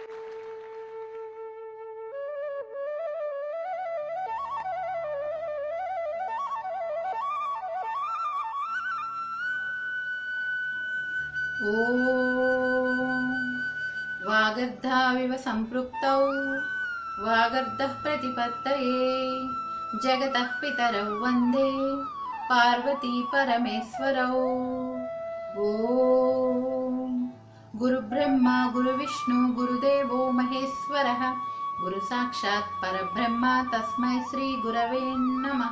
ఓం వాగర్ధావివ సంపృక్తౌ వాగర్ధః ప్రతిపత్తయే జగతః పితరౌ వందే పార్వతీ పరమేశ్వరౌ. ఓం గురుబ్రహ్మ గురువిష్ణు గురుదేవో మహేశ్వరః గురు సాక్షాత్ పరబ్రహ్మ తస్మై శ్రీ గురవే నమః.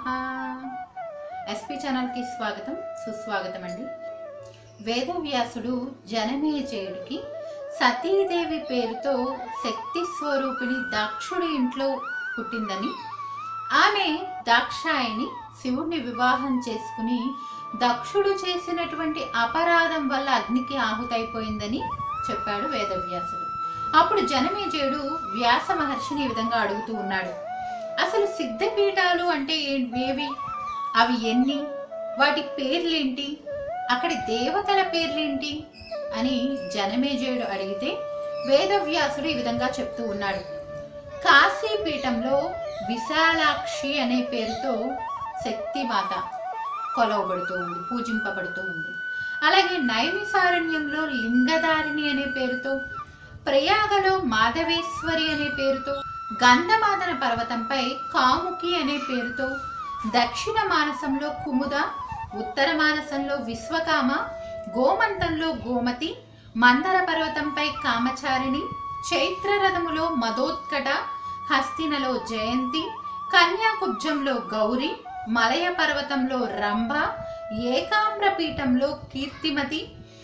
ఎస్పీ ఛానల్కి స్వాగతం సుస్వాగతం అండి. వేదవ్యాసుడు జనమేజయుడికి సతీదేవి పేరుతో శక్తి స్వరూపిణి దాక్షుడి ఇంట్లో పుట్టిందని, ఆమె దాక్షాయిని శివుణ్ణి వివాహం చేసుకుని దక్షుడు చేసినటువంటి అపరాధం వల్ల అగ్నికి ఆహుతైపోయిందని చెప్పాడు వేదవ్యాసుడు. అప్పుడు జనమేజయుడు వ్యాస మహర్షిని ఈ విధంగా అడుగుతూ ఉన్నాడు, అసలు సిద్ధపీఠాలు అంటే ఏవి, అవి ఎన్ని, వాటి పేర్లేంటి, అక్కడి దేవతల పేర్లేంటి అని జనమేజయుడు అడిగితే వేదవ్యాసుడు ఈ విధంగా చెప్తూ ఉన్నాడు. కాశీపీఠంలో విశాలాక్షి అనే పేరుతో శక్తిమాత కొలవబడుతూ ఉంది, పూజింపబడుతూ ఉంది. అలాగే నైమిసారణ్యంలో లింగధారిణి అనే పేరుతో, ప్రయాగలో మాధవేశ్వరి అనే పేరుతో, గంధమాదన పర్వతంపై కాముకి అనే పేరుతో, దక్షిణ మానసంలో కుముద, ఉత్తర మానసంలో విశ్వకామ, గోమంతంలో గోమతి, మందర పర్వతంపై కామచారిణి, చైత్రరథములో మదోత్కట, హస్తినలో జయంతి, కన్యాకుబ్జంలో గౌరి, మలయ పర్వతంలో రంభ, ఏకామ్రపీఠంలో కీర్తిమతి,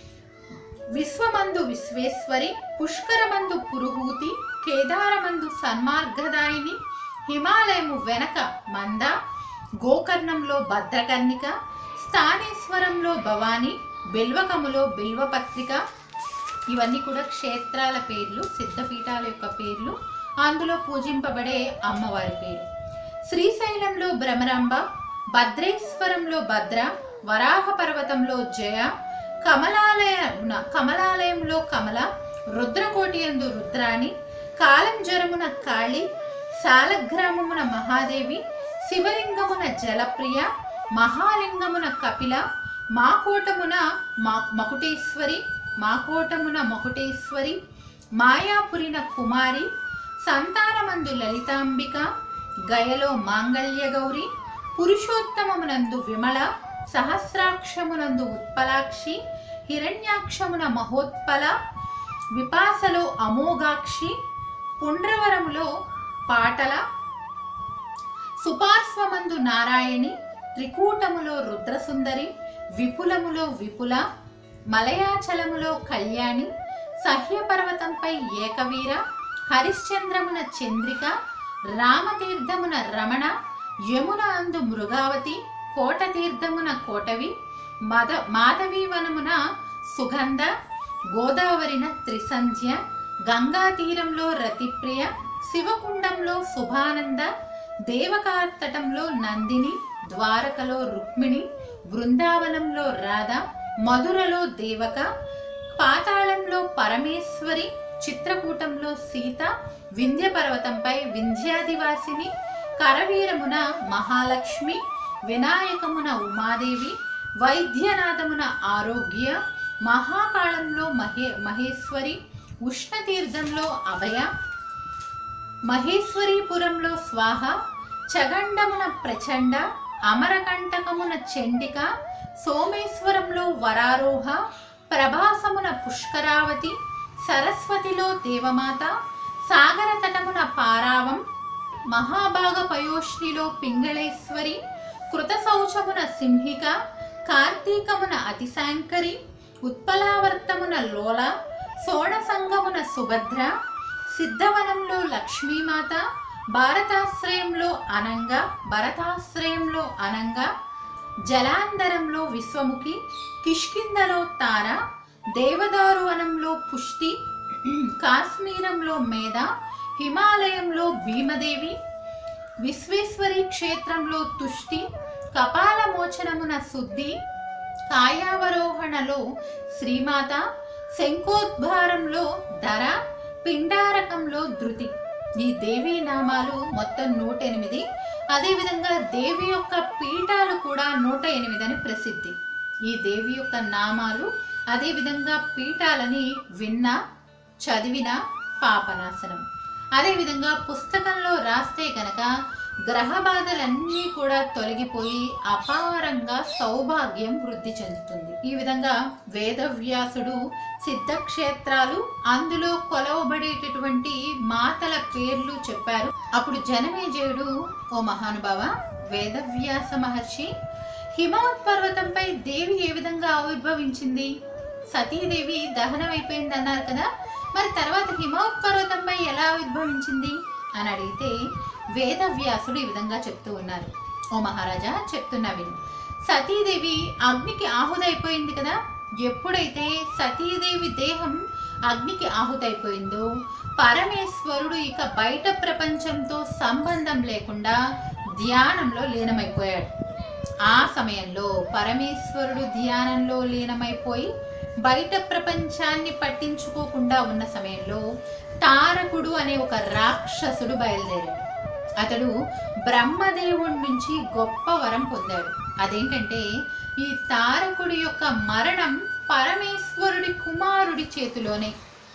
విశ్వమందు విశ్వేశ్వరి, పుష్కరమందు పురుహూతి, కేదారమందు సన్మార్గదాయిని, హిమాలయము వెనక మంద, గోకర్ణంలో భద్రకర్ణిక, స్థానేశ్వరంలో భవాని, బిల్వకములో బిల్వపత్రిక. ఇవన్నీ కూడా క్షేత్రాల పేర్లు, సిద్ధపీఠాల యొక్క పేర్లు, అందులో పూజింపబడే అమ్మవారి పేరు. శ్రీశైలంలో భ్రమరాంబ, భద్రేశ్వరంలో భద్ర, వరాహ పర్వతంలో జయ, కమలాలయంలో కమల, రుద్రకోటి యందు రుద్రాణి, కాలంజరమున కాళి, శాలగ్రామమున మహాదేవి, శివలింగమున జలప్రియ, మహాలింగమున కపిల, మాకోటమున మకుటేశ్వరి, మాయాపురిన కుమారి, సంతానమందు లలితాంబిక, గయలో మాంగళ్య గౌరి, పురుషోత్తమమునందు విమల, సహస్రాక్షమునందు ఉత్పలాక్షి, హిరణ్యాక్షమున మహోత్పల, విపాసలో అమోఘాక్షి, పుండ్రవరములో పాటల, సుపార్శ్వమందు నారాయణి, త్రికూటములో రుద్రసుందరి, విపులములో విపుల, మలయాచలములో కళ్యాణి, సహ్యపర్వతంపై ఏకవీర, హరిశ్చంద్రమున చంద్రిక, రామతీర్థమున రమణ, యమున అందు మృగావతి, కోటతీర్థమున కోటవి, మాధవీవనమున సుగంధ, గోదావరిన త్రిసంధ్య, గంగా తీరంలో రతిప్రియ, శివకుండంలో శుభానంద, దేవకాతటంలో నందిని, ద్వారకలో రుక్మిణి, బృందావనంలో రాధ, మధురలో దేవక, పాతాళంలో పరమేశ్వరి, చిత్రకూటంలో సీత, వింధ్య పర్వతంపై వింధ్యాదివాసిని, కరవీరమున మహాలక్ష్మి, వినాయకమున ఉమాదేవి, వైద్యనాథమున ఆరోగ్య, మహాకాళంలో మహేశ్వరి, ఉష్ణతీర్థంలో అభయ, మహేశ్వరీపురంలో స్వాహ, చగండమున ప్రచండ, అమరకంటకమున చండిక, సోమేశ్వరంలో వరారోహ, ప్రభాసమున పుష్కరావతి, సరస్వతిలో దేవమాత, సాగర తటమున పారావం, మహాభాగ పయోష్ణిలో పింగళేశ్వరి, కృతశౌచమున సింహిక, కార్తీకమున అతిశాంకరి, ఉత్పలావర్తమున లోల, సోణసంగమున సుభద్ర, సిద్ధవనంలో లక్ష్మీమాత, భరతాశ్రయంలో అనంగ, జలాంధరంలో విశ్వముఖి, కిష్కిందలో తార, దేవదారు వనంలో పుష్టి, కాశ్మీరంలో మేధ, హిమాలయంలో భీమదేవి, విశ్వేశ్వరి క్షేత్రంలో తుష్టి, కపాలమోచనమున శుద్ధి, కాయావరోహణలో శ్రీమాత, శంఖోద్భారంలో ధర, పిండారక తారకంలో ధృతి. ఈ దేవి నామాలు మొత్తం 108. అదేవిధంగా దేవి యొక్క పీఠాలు కూడా 108 అని ప్రసిద్ధి. ఈ దేవి యొక్క నామాలు అదేవిధంగా పీఠాలని విన్నా చదివిన పాపనాశనం. అదేవిధంగా పుస్తకంలో రాస్తే కనుక గ్రహ బాధలన్నీ కూడా తొలగిపోయి అపారంగా సౌభాగ్యం వృద్ధి చెందుతుంది. ఈ విధంగా వేదవ్యాసుడు సిద్ధక్షేత్రాలు, అందులో కొలవబడేటటువంటి మాతల పేర్లు చెప్పారు. అప్పుడు జనమేజయుడు, ఓ మహానుభావ, వేదవ్యాస మహర్షి, హిమవత్ పర్వతంపై దేవి ఏ విధంగా ఆవిర్భవించింది? సతీదేవి దహనం అయిపోయింది అన్నారు కదా, మరి తర్వాత హిమవత్ పర్వతంపై ఎలా ఆవిర్భవించింది అని అడిగితే వేదవ్యాసుడు ఈ విధంగా చెప్తూ ఉన్నారు. ఓ మహారాజా, చెప్తున్నా విను. సతీదేవి అగ్నికి ఆహుతైపోయింది కదా, ఎప్పుడైతే సతీదేవి దేహం అగ్నికి ఆహుతైపోయిందో పరమేశ్వరుడు ఇక బయట ప్రపంచంతో సంబంధం లేకుండా ధ్యానంలో లీనమైపోయాడు. ఆ సమయంలో పరమేశ్వరుడు ధ్యానంలో లీనమైపోయి బయట ప్రపంచాన్ని పట్టించుకోకుండా ఉన్న సమయంలో తారకుడు అనే ఒక రాక్షసుడు బయలుదేరాడు. అతడు బ్రహ్మదేవుడి నుంచి గొప్ప వరం పొందాడు. అదేంటంటే ఈ తారకుడి యొక్క మరణం పరమేశ్వరుడి కుమారుడి చేతిలోనే.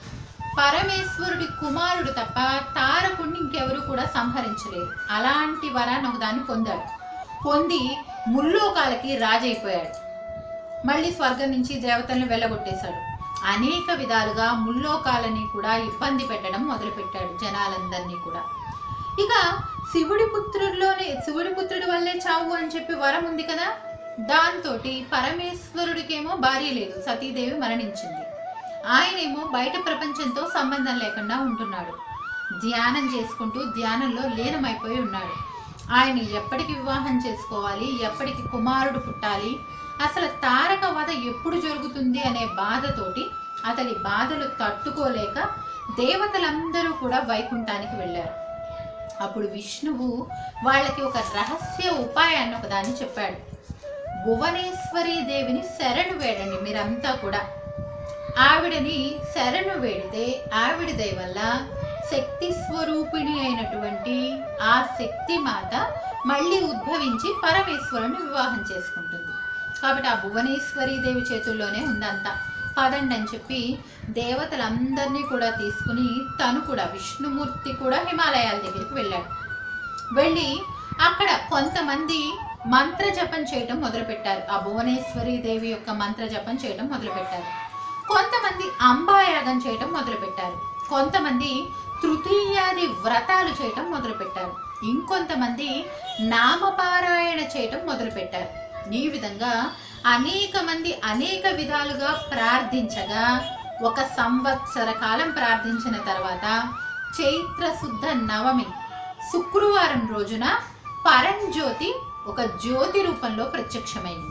పరమేశ్వరుడి కుమారుడు తప్ప తారకుడిని ఇంకెవరు కూడా సంహరించలేరు. అలాంటి వరాన్ని ఒకదాన్ని పొందాడు. పొంది ముల్లోకాలకి రాజైపోయాడు. మళ్ళీ స్వర్గం నుంచి దేవతలను వెళ్ళగొట్టేశాడు. అనేక విధాలుగా ముల్లోకాలని కూడా ఇబ్బంది పెట్టడం మొదలుపెట్టాడు జనాలందరినీ కూడా. ఇక శివుడి పుత్రుడి వల్లే చావు అని చెప్పి వరం ఉంది కదా, దాంతో పరమేశ్వరుడికేమో భార్య లేదు, సతీదేవి మరణించింది. ఆయనేమో బయట ప్రపంచంతో సంబంధం లేకుండా ఉంటున్నాడు. ధ్యానం చేసుకుంటూ ధ్యానంలో లీనమైపోయి ఉన్నాడు. ఆయన ఎప్పటికి వివాహం చేసుకోవాలి, ఎప్పటికి కుమారుడు పుట్టాలి, అసలు తారక వధ ఎప్పుడు జరుగుతుంది అనే బాధతోటి అతని బాధలు తట్టుకోలేక దేవతలందరూ కూడా వైకుంఠానికి వెళ్ళారు. అప్పుడు విష్ణువు వాళ్ళకి ఒక రహస్య ఉపాయాన్ని ఒకదాన్ని చెప్పాడు. భువనేశ్వరీ దేవిని శరణు వేడండి మీరంతా కూడా. ఆవిడని శరణు వేడితే ఆవిడ దయ వల్ల శక్తి స్వరూపిణి అయినటువంటి ఆ శక్తి మాత మళ్ళీ ఉద్భవించి పరమేశ్వరుని వివాహం చేసుకుంటుంది. కాబట్టి ఆ భువనేశ్వరీ దేవి చేతుల్లోనే ఉందంతా. పదండి అని చెప్పి దేవతలందరినీ కూడా తీసుకుని తను కూడా విష్ణుమూర్తి కూడా హిమాలయాల దగ్గరికి వెళ్ళాడు. వెళ్ళి అక్కడ కొంతమంది మంత్ర జపం చేయడం మొదలుపెట్టారు. ఆ భువనేశ్వరీ దేవి యొక్క మంత్ర జపం చేయడం మొదలుపెట్టారు. కొంతమంది అంబాయాగం చేయడం మొదలుపెట్టారు. కొంతమంది తృతీయాది వ్రతాలు చేయటం మొదలుపెట్టారు. ఇంకొంతమంది నామపారాయణ చేయటం మొదలుపెట్టారు. ఈ విధంగా అనేక మంది అనేక విధాలుగా ప్రార్థించగా 1 సంవత్సర కాలం ప్రార్థించిన తర్వాత చైత్ర శుద్ధ నవమి శుక్రవారం రోజున పరంజ్యోతి ఒక జ్యోతి రూపంలో ప్రత్యక్షమైంది.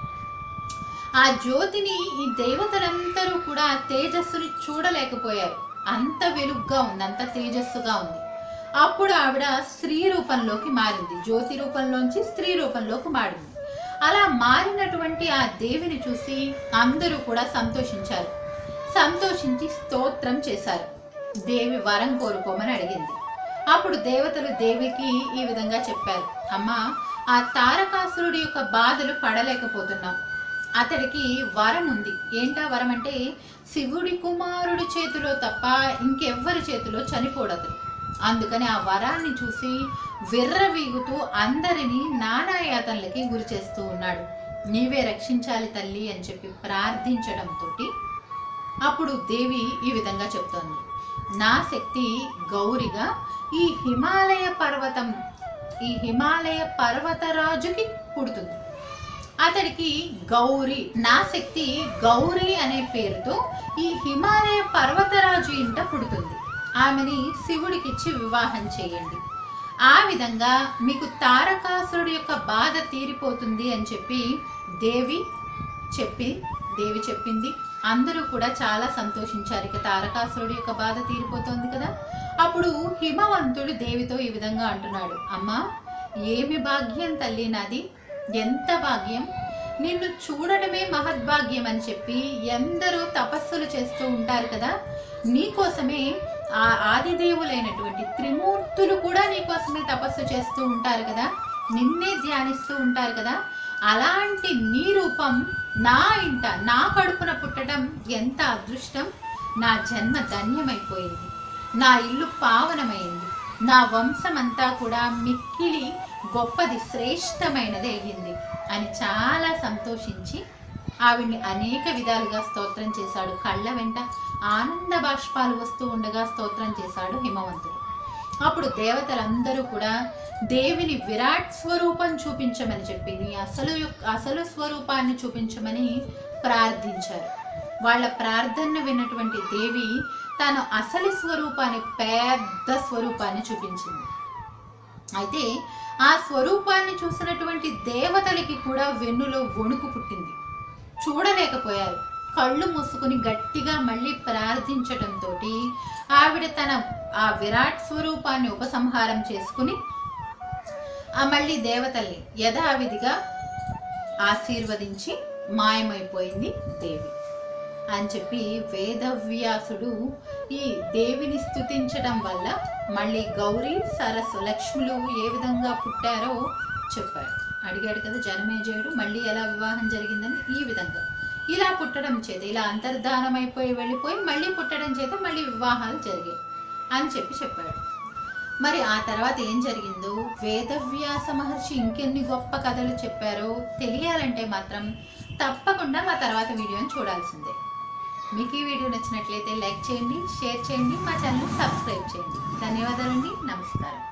ఆ జ్యోతిని ఈ దేవతలందరూ కూడా తేజస్సుని చూడలేకపోయారు. అంత వెలుగ్గా ఉంది, అంత తేజస్సుగా ఉంది. అప్పుడు ఆవిడ స్త్రీ రూపంలోకి మారింది. జ్యోతి రూపంలోంచి స్త్రీ రూపంలోకి మారింది. అలా మారినటువంటి ఆ దేవిని చూసి అందరూ కూడా సంతోషించారు. సంతోషించి స్తోత్రం చేశారు. దేవి వరం కోరుకోమని అడిగింది. అప్పుడు దేవతలు దేవికి ఈ విధంగా చెప్పారు, అమ్మా, ఆ తారకాసురుడి యొక్క బాధలు పడలేకపోతున్నాం. అతడికి వరం ఉంది. ఏంటా వరం అంటే శివుడి కుమారుడి చేతిలో తప్ప ఇంకెవ్వరి చేతిలో చనిపోడదు. అందుకని ఆ వరాన్ని చూసి విర్రవీగుతూ అందరినీ నానాయాతనలకి గురి చేస్తూ ఉన్నాడు. నీవే రక్షించాలి తల్లి అని చెప్పి ప్రార్థించడంతో అప్పుడు దేవి ఈ విధంగా చెప్తోంది, నా శక్తి గౌరిగా ఈ హిమాలయ పర్వతరాజుకి పుడుతుంది. అతడికి గౌరి, నా శక్తి గౌరీ అనే పేరుతో ఈ హిమాలయ పర్వతరాజు ఇంట పుడుతుంది. ఆమెని శివుడికిచ్చి వివాహం చేయండి. ఆ విధంగా మీకు తారకాసురుడి యొక్క బాధ తీరిపోతుంది అని చెప్పి దేవి చెప్పింది. అందరూ కూడా చాలా సంతోషించారు. ఇక తారకాసురుడి యొక్క బాధ తీరిపోతుంది కదా. అప్పుడు హిమవంతుడు దేవితో ఈ విధంగా అంటున్నాడు, అమ్మా, ఏమి భాగ్యం తల్లి నాది, ఎంత భాగ్యం. నిన్ను చూడడమే మహద్భాగ్యం అని చెప్పి ఎందరో తపస్సులు చేస్తూ ఉంటారు కదా, నీకోసమే ఆ ఆదిదేవులైనటువంటి త్రిమూర్తులు కూడా నీకోసమే తపస్సు చేస్తూ ఉంటారు కదా, నిన్నే ధ్యానిస్తూ ఉంటారు కదా. అలాంటి నీ రూపం నా ఇంట నా కడుపున పుట్టడం ఎంత అదృష్టం. నా జన్మ ధన్యమైపోయింది, నా ఇల్లు పావనమైంది, నా వంశమంతా కూడా మిక్కిలి గొప్పది శ్రేష్టమైనది అయ్యింది అని చాలా సంతోషించి ఆవిడ్ని అనేక విధాలుగా స్తోత్రం చేశాడు. కళ్ళ వెంట ఆనంద బాష్పాలు వస్తూ ఉండగా స్తోత్రం చేశాడు హిమవంతుడు. అప్పుడు దేవతలందరూ కూడా దేవిని విరాట్ స్వరూపం చూపించమని చెప్పి నీ అసలు స్వరూపాన్ని చూపించమని ప్రార్థించారు. వాళ్ళ ప్రార్థన విన్నటువంటి దేవి తన అసలు స్వరూపాన్ని, పెద్ద స్వరూపాన్ని చూపించింది. అయితే ఆ స్వరూపాన్ని చూసినటువంటి దేవతలకి కూడా వెన్నులో వణుకు పుట్టింది, చూడలేకపోయారు. కళ్ళు మూసుకుని గట్టిగా మళ్ళీ ప్రార్థించడంతో ఆవిడ తన ఆ విరాట్ స్వరూపాన్ని ఉపసంహారం చేసుకుని మళ్ళీ దేవతల్ని యథావిధిగా ఆశీర్వదించి మాయమైపోయింది దేవి అని చెప్పి వేదవ్యాసుడు ఈ దేవిని స్తుతించడం వల్ల మళ్ళీ గౌరీ సరస్సు లక్ష్ములు ఏ విధంగా పుట్టారో చెప్పాడు. అడిగాడు కదా జనమేజయుడు మళ్ళీ ఎలా వివాహం జరిగిందని. ఈ విధంగా ఇలా పుట్టడం చేత, ఇలా అంతర్ధానం అయిపోయి వెళ్ళిపోయి మళ్ళీ పుట్టడం చేత మళ్ళీ వివాహాలు జరిగాయి అని చెప్పాడు. మరి ఆ తర్వాత ఏం జరిగిందో, వేదవ్యాస మహర్షి ఇంకెన్ని గొప్ప కథలు చెప్పారో తెలియాలంటే మాత్రం తప్పకుండా మా తర్వాత వీడియోని చూడాల్సిందే. మీకు ఈ వీడియో నచ్చినట్లయితే లైక్ చేయండి, షేర్ చేయండి, మా ఛానల్ సబ్స్క్రైబ్ చేయండి. ధన్యవాదాలండి. నమస్కారం.